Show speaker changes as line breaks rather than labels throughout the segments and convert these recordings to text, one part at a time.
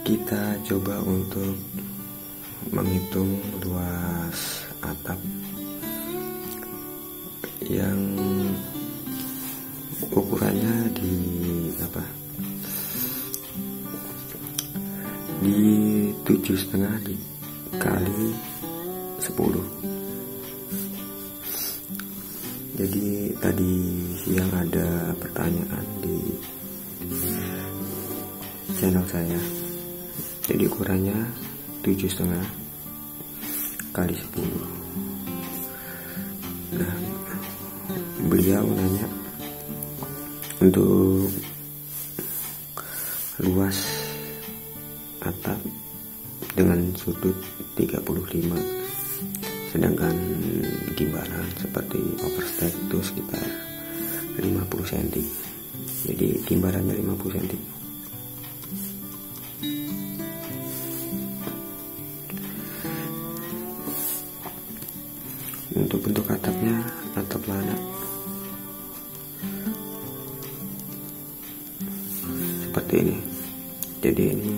Kita coba untuk menghitung luas atap yang ukurannya di 7,5 dikali 10. Jadi tadi siang ada pertanyaan di channel saya. Jadi ukurannya 7,5 kali 10. Nah, beliau nanya untuk luas atap dengan sudut 35, sedangkan gimbalan seperti overstack itu sekitar 50 cm. Jadi gimbalannya 50 cm. Untuk bentuk atapnya atap lana seperti ini. Jadi ini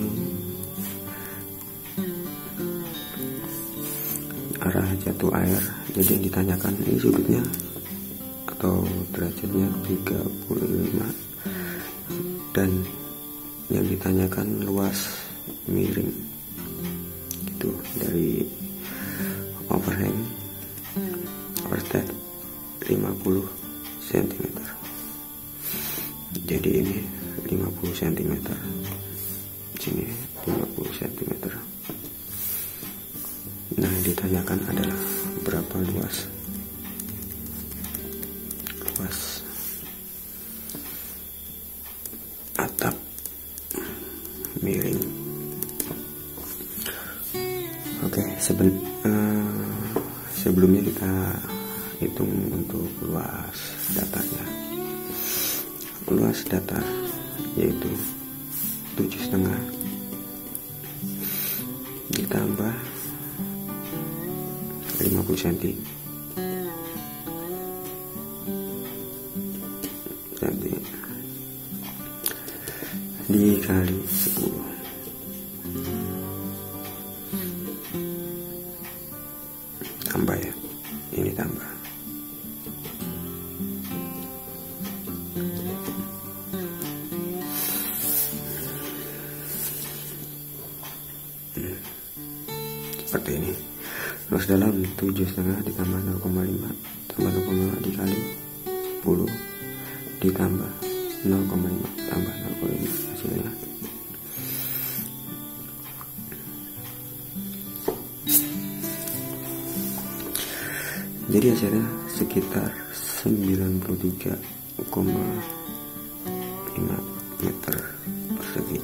arah jatuh air. Jadi yang ditanyakan ini sudutnya atau derajatnya 35, dan yang ditanyakan luas miring itu dari overhang overstack 50 cm. Jadi ini 50 cm, sini 50 cm. Nah, yang ditanyakan adalah berapa luas atap miring. Oke, sebelumnya kita hitung untuk luas datarnya. Luas datar yaitu 7,5 ditambah 50 cm dikali 10. Tambah ya, ini tambah. Seperti ini. Luas dalam 7,5 ditambah 0,5 tambah 0,5 dikali 10 ditambah 0,5 tambah 0,5 hasilnya jadi hasilnya sekitar 93,5 meter persegi.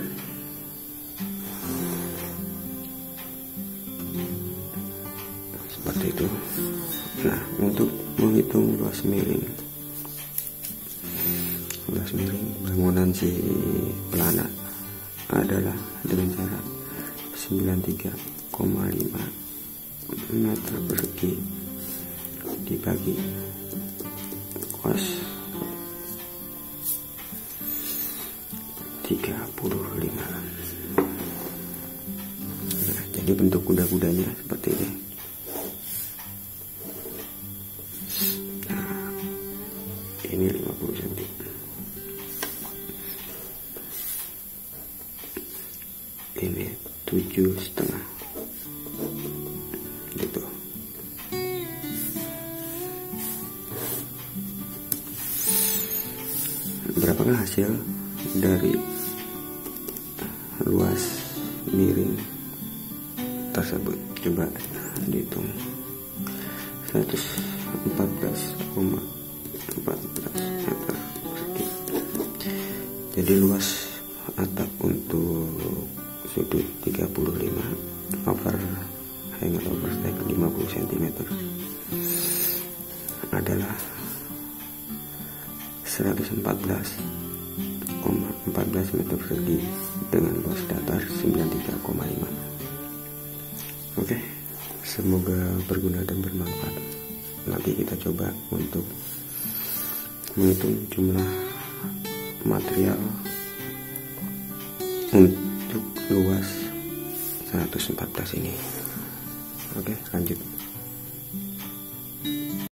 Seperti itu. Nah, untuk menghitung luas miring bangunan si pelana adalah dengan cara 93,5 meter persegi dibagi cos 35. Nah, jadi bentuk kuda-kudanya seperti ini. Nah, ini 50 cm. Ini 7,5 gitu. Berapakah hasil dari luas miring tersebut? Coba dihitung. 114,14 meter persegi. Jadi luas atap untuk sudut 35, overhang atau overstack 50 cm adalah 114,14 meter persegi dengan luas datar 93,5. Oke, semoga berguna dan bermanfaat. Nanti kita coba untuk menghitung jumlah material untuk luas 114 ini. Oke, lanjut.